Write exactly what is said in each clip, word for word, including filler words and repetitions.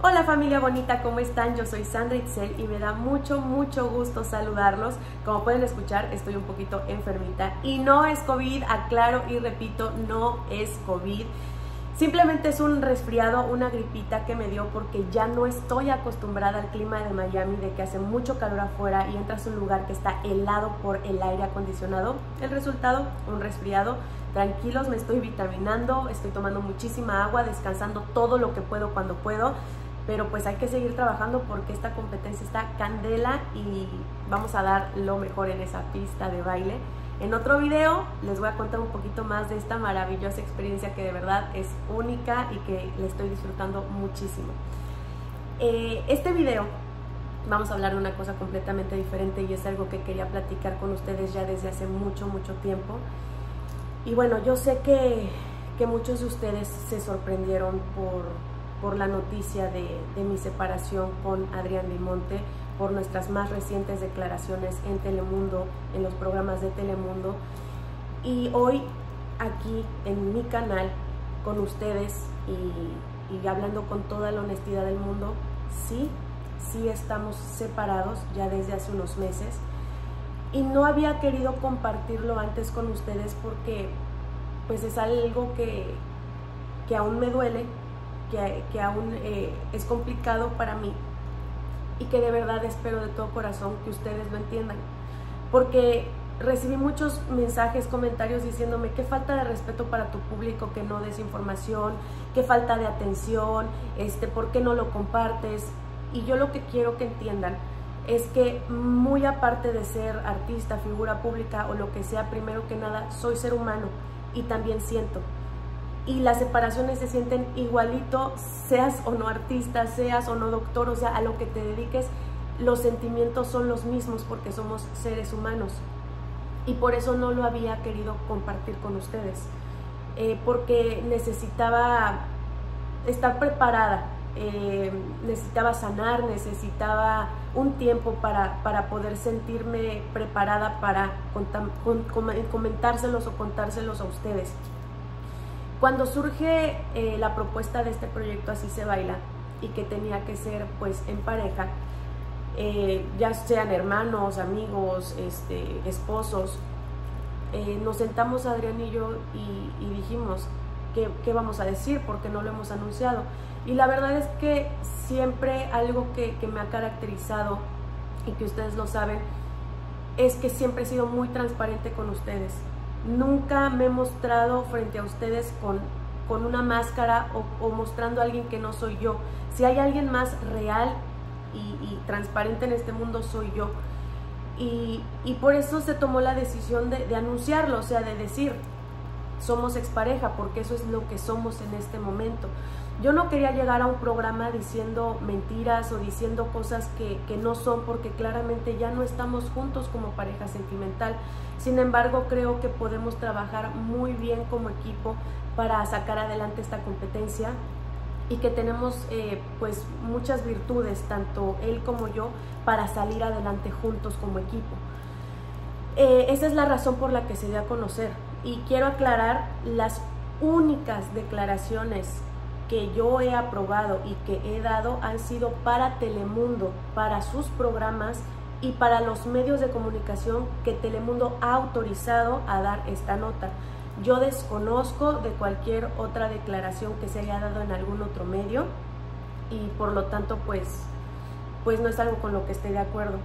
Hola familia bonita, ¿cómo están? Yo soy Sandra Itzel y me da mucho, mucho gusto saludarlos. Como pueden escuchar, estoy un poquito enfermita y no es COVID, aclaro y repito, no es COVID. Simplemente es un resfriado, una gripita que me dio porque ya no estoy acostumbrada al clima de Miami, de que hace mucho calor afuera y entras a un lugar que está helado por el aire acondicionado. El resultado, un resfriado. Tranquilos, me estoy vitaminando, estoy tomando muchísima agua, descansando todo lo que puedo cuando puedo. Pero pues hay que seguir trabajando porque esta competencia está candela y vamos a dar lo mejor en esa pista de baile. En otro video les voy a contar un poquito más de esta maravillosa experiencia que de verdad es única y que le estoy disfrutando muchísimo. Eh, este video vamos a hablar de una cosa completamente diferente y es algo que quería platicar con ustedes ya desde hace mucho, mucho tiempo. Y bueno, yo sé que, que muchos de ustedes se sorprendieron por... por la noticia de, de mi separación con Adrián Limonte, por nuestras más recientes declaraciones en Telemundo, en los programas de Telemundo. Y hoy aquí en mi canal con ustedes y, y hablando con toda la honestidad del mundo, sí, sí estamos separados ya desde hace unos meses. Y no había querido compartirlo antes con ustedes porque pues es algo que, que aún me duele, Que, que aún eh, es complicado para mí y que de verdad espero de todo corazón que ustedes lo entiendan, porque recibí muchos mensajes, comentarios diciéndome qué falta de respeto para tu público, que no des información, qué falta de atención, este, por qué no lo compartes. Y yo lo que quiero que entiendan es que muy aparte de ser artista, figura pública o lo que sea, primero que nada soy ser humano y también siento. Y las separaciones se sienten igualito, seas o no artista, seas o no doctor, o sea, a lo que te dediques, los sentimientos son los mismos porque somos seres humanos. Y por eso no lo había querido compartir con ustedes, eh, porque necesitaba estar preparada, eh, necesitaba sanar, necesitaba un tiempo para, para poder sentirme preparada para comentárselos o contárselos a ustedes. Cuando surge eh, la propuesta de este proyecto Así se baila y que tenía que ser pues en pareja, eh, ya sean hermanos, amigos, este, esposos, eh, nos sentamos Adrián y yo y, y dijimos ¿qué, qué vamos a decir? Porque no lo hemos anunciado. Y la verdad es que siempre algo que, que me ha caracterizado y que ustedes lo saben es que siempre he sido muy transparente con ustedes. Nunca me he mostrado frente a ustedes con, con una máscara o, o mostrando a alguien que no soy yo. Si hay alguien más real y, y transparente en este mundo, soy yo. Y, y por eso se tomó la decisión de, de anunciarlo, o sea, de decir, somos expareja, porque eso es lo que somos en este momento. Yo no quería llegar a un programa diciendo mentiras o diciendo cosas que, que no son, porque claramente ya no estamos juntos como pareja sentimental. Sin embargo, creo que podemos trabajar muy bien como equipo para sacar adelante esta competencia y que tenemos eh, pues muchas virtudes, tanto él como yo, para salir adelante juntos como equipo. Eh, esa es la razón por la que se dio a conocer. Y quiero aclarar, las únicas declaraciones que yo he aprobado y que he dado han sido para Telemundo, para sus programas y para los medios de comunicación que Telemundo ha autorizado a dar esta nota. Yo desconozco de cualquier otra declaración que se haya dado en algún otro medio y por lo tanto pues, pues no es algo con lo que esté de acuerdo.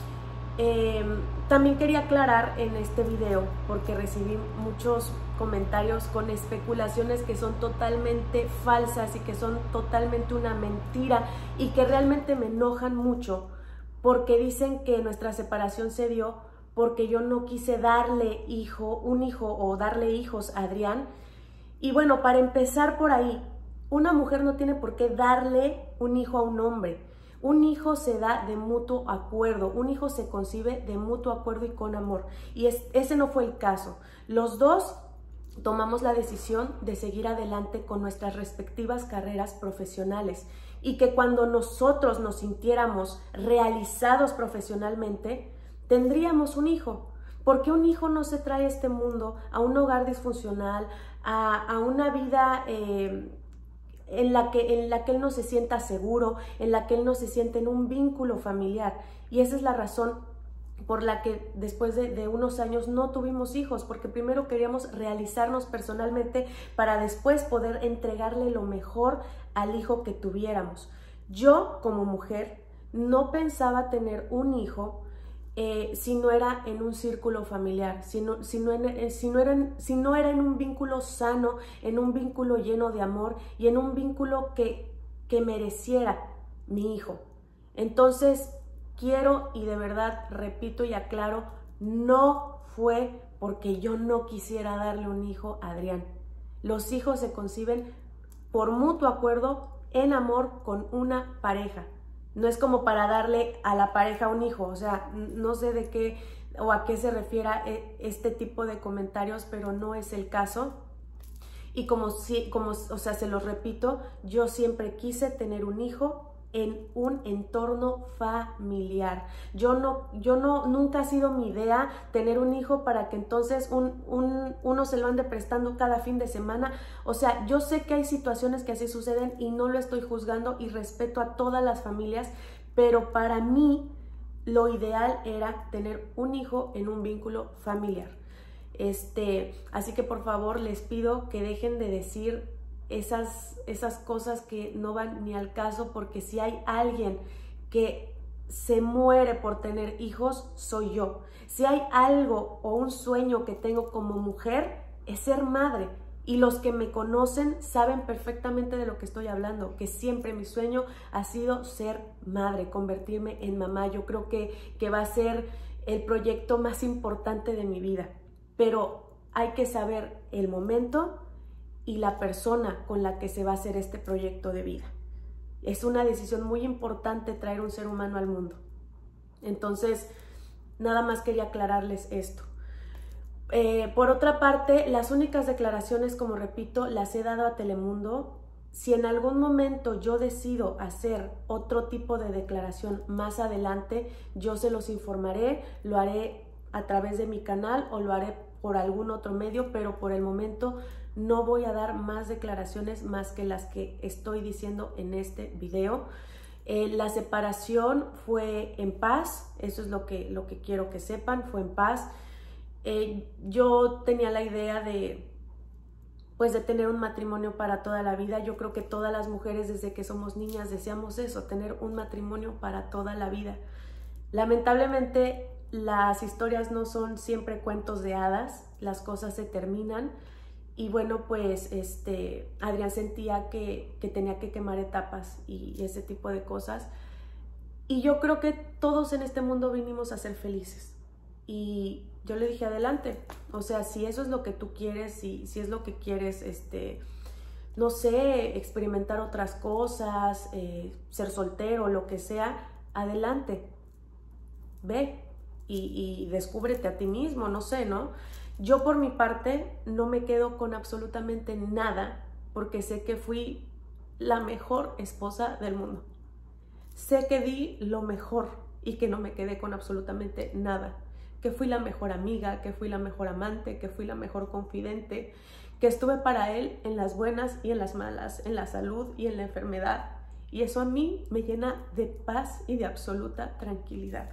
Eh, también quería aclarar en este video, porque recibí muchos comentarios con especulaciones que son totalmente falsas y que son totalmente una mentira y que realmente me enojan mucho, porque dicen que nuestra separación se dio porque yo no quise darle hijo, un hijo o darle hijos a Adrián. Y bueno, para empezar por ahí, una mujer no tiene por qué darle un hijo a un hombre. Un hijo se da de mutuo acuerdo, un hijo se concibe de mutuo acuerdo y con amor. Y es, ese no fue el caso. Los dos tomamos la decisión de seguir adelante con nuestras respectivas carreras profesionales y que cuando nosotros nos sintiéramos realizados profesionalmente, tendríamos un hijo. Porque un hijo no se trae a este mundo, a un hogar disfuncional, a, a una vida... Eh, en la que, en la que él no se sienta seguro, en la que él no se siente en un vínculo familiar. Y esa es la razón por la que después de, de unos años no tuvimos hijos, porque primero queríamos realizarnos personalmente para después poder entregarle lo mejor al hijo que tuviéramos. Yo, como mujer, no pensaba tener un hijo eh, si no era en un círculo familiar, si no, si, no en, si, no era en, si no era en un vínculo sano, en un vínculo lleno de amor y en un vínculo que, que mereciera mi hijo. Entonces, quiero y de verdad repito y aclaro, no fue porque yo no quisiera darle un hijo a Adrián. Los hijos se conciben por mutuo acuerdo, en amor, con una pareja. No es como para darle a la pareja un hijo, o sea, no sé de qué o a qué se refiera este tipo de comentarios, pero no es el caso. Y como, si, como o sea, se los repito, yo siempre quise tener un hijo en un entorno familiar. Yo no, yo no, nunca ha sido mi idea tener un hijo para que entonces un, un, uno se lo ande prestando cada fin de semana. O sea, yo sé que hay situaciones que así suceden y no lo estoy juzgando y respeto a todas las familias, pero para mí lo ideal era tener un hijo en un vínculo familiar. Este, así que por favor les pido que dejen de decir Esas, esas cosas que no van ni al caso, porque si hay alguien que se muere por tener hijos, soy yo. Si hay algo o un sueño que tengo como mujer, es ser madre. Y los que me conocen saben perfectamente de lo que estoy hablando, que siempre mi sueño ha sido ser madre, convertirme en mamá. Yo creo que, que va a ser el proyecto más importante de mi vida. Pero hay que saber el momento y la persona con la que se va a hacer este proyecto de vida. Es una decisión muy importante traer un ser humano al mundo. Entonces, nada más quería aclararles esto. Eh, por otra parte, las únicas declaraciones, como repito, las he dado a Telemundo. Si en algún momento yo decido hacer otro tipo de declaración más adelante, yo se los informaré, lo haré a través de mi canal o lo haré por algún otro medio, pero por el momento no voy a dar más declaraciones más que las que estoy diciendo en este video. Eh, la separación fue en paz, eso es lo que, lo que quiero que sepan, fue en paz. Eh, yo tenía la idea de, pues, de tener un matrimonio para toda la vida. Yo creo que todas las mujeres desde que somos niñas deseamos eso, tener un matrimonio para toda la vida. Lamentablemente las historias no son siempre cuentos de hadas, las cosas se terminan. Y bueno, pues este, Adrián sentía que, que tenía que quemar etapas y, y ese tipo de cosas. Y yo creo que todos en este mundo vinimos a ser felices. Y yo le dije, adelante. O sea, si eso es lo que tú quieres, si, si es lo que quieres, este, no sé, experimentar otras cosas, eh, ser soltero, lo que sea, adelante. Ve y, y descúbrete a ti mismo, no sé, ¿no? Yo por mi parte no me quedo con absolutamente nada porque sé que fui la mejor esposa del mundo. Sé que di lo mejor y que no me quedé con absolutamente nada. Que fui la mejor amiga, que fui la mejor amante, que fui la mejor confidente, que estuve para él en las buenas y en las malas, en la salud y en la enfermedad. Y eso a mí me llena de paz y de absoluta tranquilidad.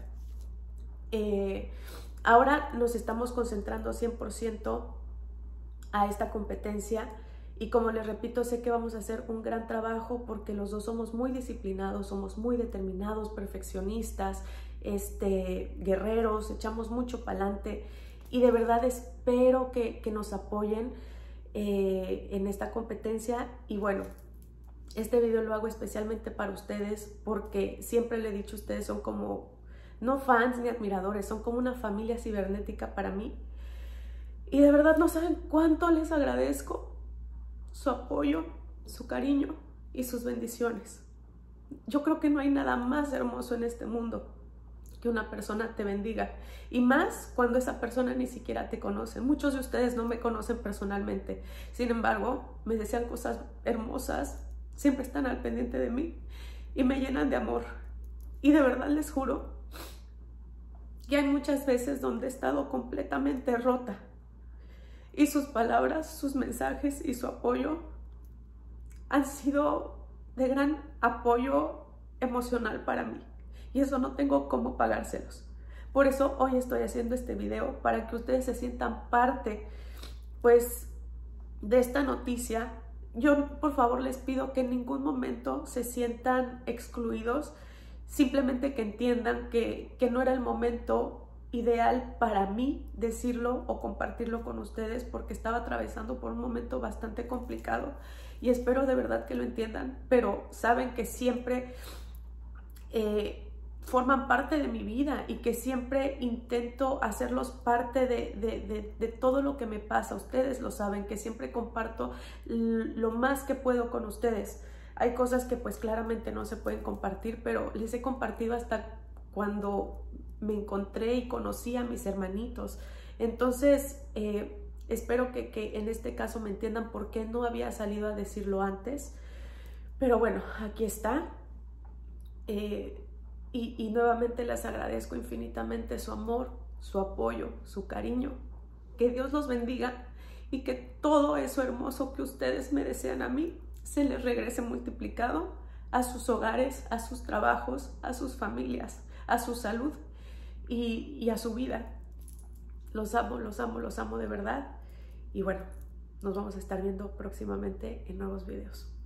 Eh... Ahora nos estamos concentrando cien por ciento a esta competencia y como les repito, sé que vamos a hacer un gran trabajo porque los dos somos muy disciplinados, somos muy determinados, perfeccionistas, este, guerreros, echamos mucho para adelante y de verdad espero que, que nos apoyen eh, en esta competencia. Y bueno, este video lo hago especialmente para ustedes porque siempre le he dicho, ustedes son como no fans ni admiradores, son como una familia cibernética para mí. Y de verdad no saben cuánto les agradezco su apoyo, su cariño y sus bendiciones. Yo creo que no hay nada más hermoso en este mundo que una persona te bendiga. Y más cuando esa persona ni siquiera te conoce. Muchos de ustedes no me conocen personalmente. Sin embargo, me desean cosas hermosas, siempre están al pendiente de mí y me llenan de amor. Y de verdad les juro que hay muchas veces donde he estado completamente rota y sus palabras, sus mensajes y su apoyo han sido de gran apoyo emocional para mí y eso no tengo cómo pagárselos. Por eso hoy estoy haciendo este video, para que ustedes se sientan parte, pues, de esta noticia. Yo, por favor, les pido que en ningún momento se sientan excluidos, simplemente que entiendan que, que no era el momento ideal para mí decirlo o compartirlo con ustedes, porque estaba atravesando por un momento bastante complicado y espero de verdad que lo entiendan, pero saben que siempre eh, forman parte de mi vida y que siempre intento hacerlos parte de, de, de, de todo lo que me pasa. Ustedes lo saben, que siempre comparto lo más que puedo con ustedes. Hay cosas que pues claramente no se pueden compartir, pero les he compartido hasta cuando me encontré y conocí a mis hermanitos. Entonces, eh, espero que, que en este caso me entiendan por qué no había salido a decirlo antes. Pero bueno, aquí está. Eh, y, y nuevamente les agradezco infinitamente su amor, su apoyo, su cariño. Que Dios los bendiga y que todo eso hermoso que ustedes me desean a mí se les regrese multiplicado a sus hogares, a sus trabajos, a sus familias, a su salud y, y a su vida. Los amo, los amo, los amo de verdad. Y bueno, nos vamos a estar viendo próximamente en nuevos videos.